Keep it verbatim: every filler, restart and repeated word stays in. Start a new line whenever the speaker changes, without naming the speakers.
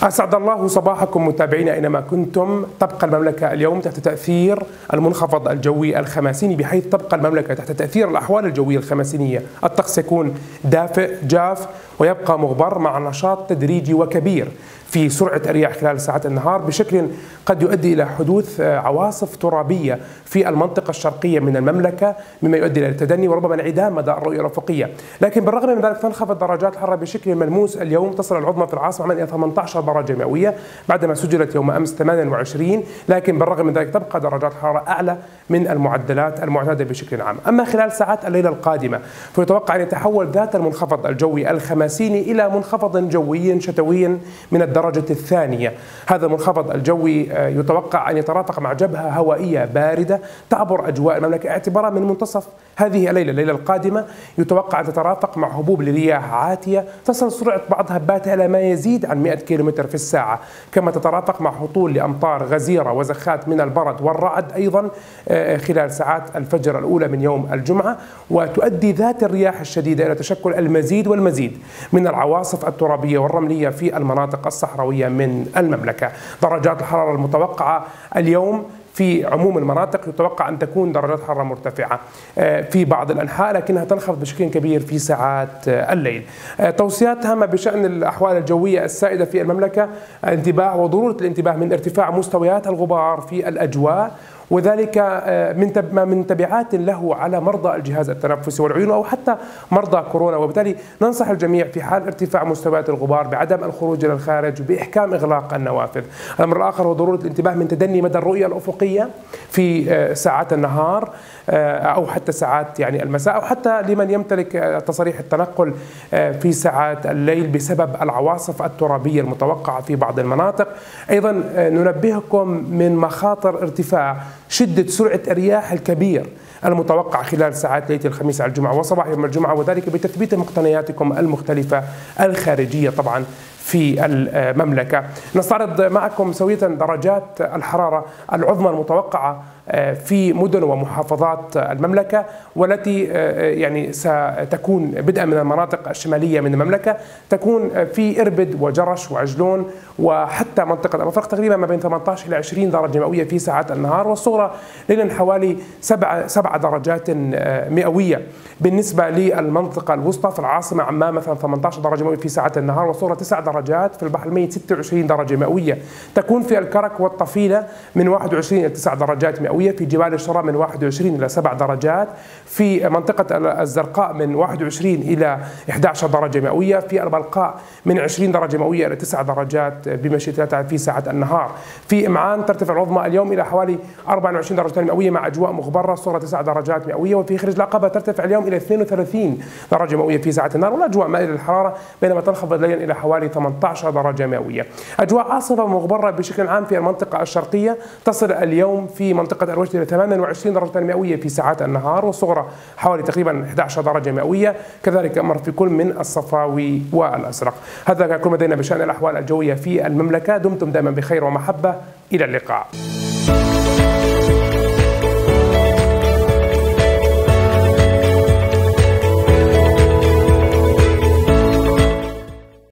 أسعد الله صباحكم متابعينا أينما كنتم. تبقى المملكة اليوم تحت تأثير المنخفض الجوي الخماسيني، بحيث تبقى المملكة تحت تأثير الأحوال الجوية الخماسينية. الطقس يكون دافئ جاف ويبقى مغبر مع نشاط تدريجي وكبير في سرعة الرياح خلال ساعات النهار بشكل قد يؤدي إلى حدوث عواصف ترابية في المنطقة الشرقية من المملكة، مما يؤدي إلى التدني وربما انعدام مدى الرؤية الأفقية. لكن بالرغم من ذلك تنخفض درجات الحرارة بشكل ملموس اليوم، تصل العظمى في العاصمة إلى ثمانية عشر درجة مئوية بعدما سجلت يوم أمس ثمانية وعشرين، لكن بالرغم من ذلك تبقى درجات الحرارة أعلى من المعدلات المعتادة بشكل عام. أما خلال ساعات الليلة القادمة فيتوقع أن يتحول ذات المنخفض الجوي الخماسيني إلى منخفض جوي شتوي من الدرجة الثانية. هذا المنخفض الجوي يتوقع أن يترافق مع جبهة هوائية باردة تعبر أجواء المملكة اعتبارا من منتصف هذه الليلة الليلة القادمة. يتوقع أن تترافق مع هبوب لرياح عاتية تصل سرعة بعض هباتها إلى ما يزيد عن مئة كيلومتر في الساعة، كما تترافق مع هطول لأمطار غزيرة وزخات من البرد والرعد أيضا خلال ساعات الفجر الأولى من يوم الجمعة، وتؤدي ذات الرياح الشديدة إلى تشكل المزيد والمزيد من العواصف الترابية والرملية في المناطق الصحراوية من المملكة. درجات الحرارة المتوقعة اليوم في عموم المناطق يتوقع أن تكون درجات حرارة مرتفعة في بعض الأنحاء، لكنها تنخفض بشكل كبير في ساعات الليل. توصيات هامة بشأن الأحوال الجوية السائدة في المملكة: الانتباه وضرورة الانتباه من ارتفاع مستويات الغبار في الأجواء، وذلك من من تبعات له على مرضى الجهاز التنفسي والعيون أو حتى مرضى كورونا. وبالتالي ننصح الجميع في حال ارتفاع مستويات الغبار بعدم الخروج إلى الخارج وبإحكام إغلاق النوافذ. الأمر الآخر هو ضرورة الانتباه من تدني مدى الرؤية الأفقية في ساعات النهار أو حتى ساعات يعني المساء، أو حتى لمن يمتلك تصاريح التنقل في ساعات الليل بسبب العواصف الترابية المتوقعة في بعض المناطق. أيضا ننبهكم من مخاطر ارتفاع شدة سرعة الرياح الكبير المتوقع خلال ساعات ليلة الخميس على الجمعة وصباح يوم الجمعة، وذلك بتثبيت مقتنياتكم المختلفة الخارجية طبعا في المملكة. نستعرض معكم سوية درجات الحرارة العظمى المتوقعة في مدن ومحافظات المملكة، والتي يعني ستكون بدءا من المناطق الشمالية من المملكة، تكون في إربد وجرش وعجلون وحتى منطقة المفرق تقريبا ما بين ثمانية عشر إلى عشرين درجة مئوية في ساعات النهار، والصغرى ليلا حوالي سبع سبع درجات مئوية. بالنسبة للمنطقة الوسطى في العاصمة عمان مثلا ثمانية عشر درجة مئوية في ساعات النهار، والصغرى تسع درجات. في البحر الميت ستة وعشرين درجة مئوية. تكون في الكرك والطفيلة من واحد وعشرين إلى تسع درجات مئوية. في جبال الشراء من واحد وعشرين إلى سبع درجات. في منطقة الزرقاء من واحد وعشرين إلى إحدى عشرة درجة مئوية. في البلقاء من عشرين درجة مئوية إلى تسع درجات بمشيئة الله تعالى في ساعات النهار. في إمعان ترتفع العظمى اليوم إلى حوالي أربعة وعشرين درجة مئوية مع أجواء مغبرة، الصغرى تسع درجات مئوية. وفي خرج العقبة ترتفع اليوم إلى اثنين وثلاثين درجة مئوية في ساعات النهار، والأجواء مائلة للحرارة، بينما تنخفض ليلا إلى حوالي ثمانية عشر درجة مئوية. أجواء عاصفة مغبرة بشكل عام في المنطقة الشرقية، تصل اليوم في منطقة الوجد إلى ثمانية وعشرين درجة مئوية في ساعات النهار، والصغرى حوالي تقريبا إحدى عشرة درجة مئوية. كذلك أمر في كل من الصفاوي والأزرق. هذا كل ما لدينا بشأن الأحوال الجوية في المملكة. دمتم دائما بخير ومحبة. إلى اللقاء.